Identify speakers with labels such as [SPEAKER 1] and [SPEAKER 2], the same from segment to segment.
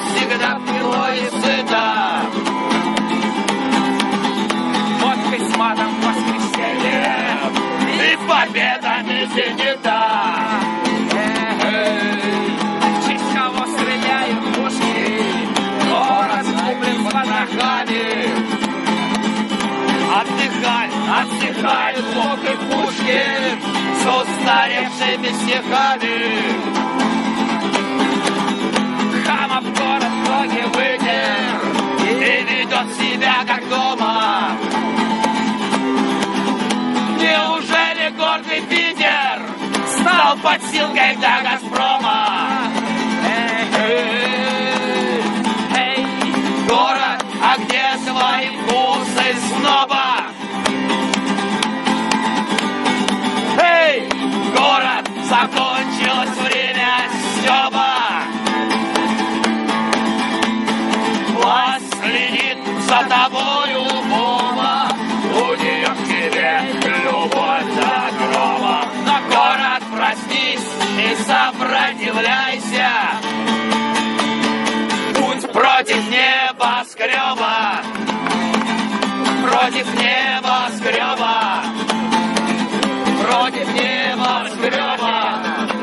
[SPEAKER 1] всегда пило и сыто.
[SPEAKER 2] Водкой с матом в воскресенье
[SPEAKER 1] И победами зенита.
[SPEAKER 2] в честь кого стреляют пушки,
[SPEAKER 1] Город куплен под ногами. Отдыхают Бог и Пушкин с устаревшими стихами.
[SPEAKER 2] хамов город ноги
[SPEAKER 1] Вытер и ведет себя как дома. Неужели гордый Питер стал подстилкой для Газпрома?
[SPEAKER 2] Эй,
[SPEAKER 1] Город, а где свои вкусы снова? Эй, город, закончилось время стёба. Власть следит за тобою, Боба. У нее к тебе любовь до грома. Но город, проснись и сопротивляйся. Будь против небоскреба. Против небоскреба. Против небоскреба.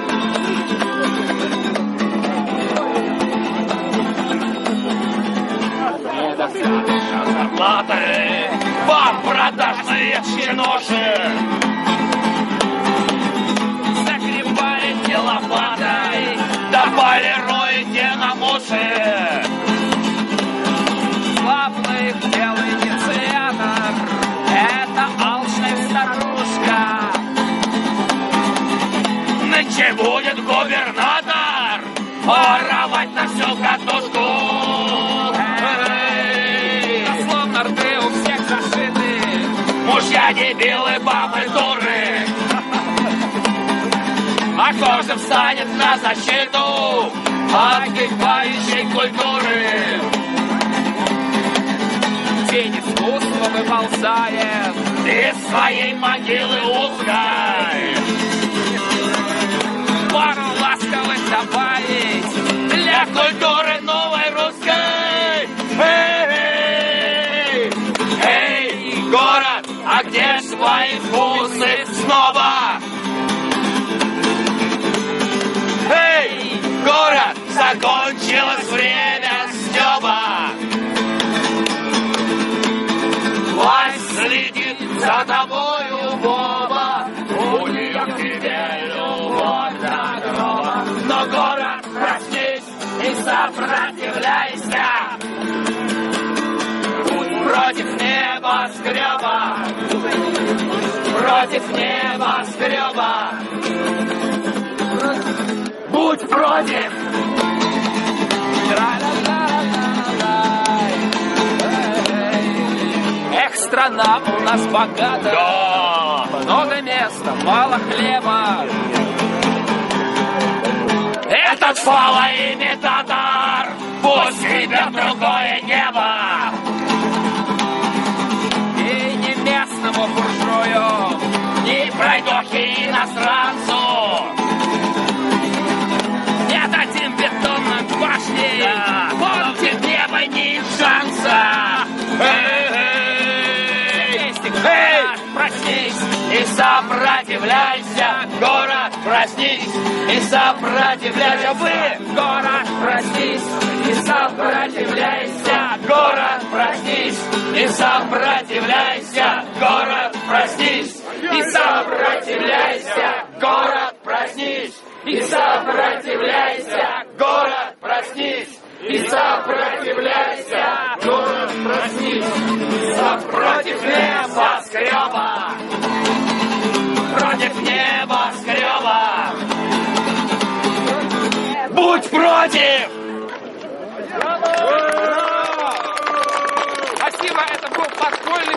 [SPEAKER 1] Недостаточно зарплаты, вам продажные чиноши. Загребаете лопатой, да полируете на муши.
[SPEAKER 2] славный белый инициатор, это алчная старушка.
[SPEAKER 1] Нынче будет губернатор воровать на всю катушку.
[SPEAKER 2] Словно рты у всех зашиты,
[SPEAKER 1] Мужья дебилы, бабы дуры. А кто же встанет на защиту отдыхающей культуры?
[SPEAKER 2] тень искусства выползает
[SPEAKER 1] Из своей могилы узкой.
[SPEAKER 2] пару ласковых добавить
[SPEAKER 1] Для культуры новой русской. Эй, эй, город, а где свои вкусы снова? Эй, город, закончилось время стёба. Власть следит за тобою, Боба. У нее к тебе любовь до гроба. Но город, проснись и сопротивляйся. Будь против небоскреба. Против небоскреба. Будь против.
[SPEAKER 2] Эх, страна у нас богата,
[SPEAKER 1] Да.
[SPEAKER 2] много места, мало хлеба.
[SPEAKER 1] Этот фалоимитатор пусть видит другое небо.
[SPEAKER 2] И не местному буржую,
[SPEAKER 1] Не пройдохе иностранцу.
[SPEAKER 2] не дадим бетонным башни,
[SPEAKER 1] Да.
[SPEAKER 2] вон тебе бы ни шанса.
[SPEAKER 1] Эй,
[SPEAKER 2] Проснись,
[SPEAKER 1] и сопротивляйся, город, проснись, и сопротивляйся, вы,
[SPEAKER 2] город, проснись,
[SPEAKER 1] и сопротивляйся, город, проснись, и сопротивляйся, город, проснись, и сопротивляйся, город, проснись, и сопротивляйся, город, проснись, и сопротивляйся, город, проснись, против небоскреба, против небоскреба, будь против!
[SPEAKER 2] Спасибо, это был подпольный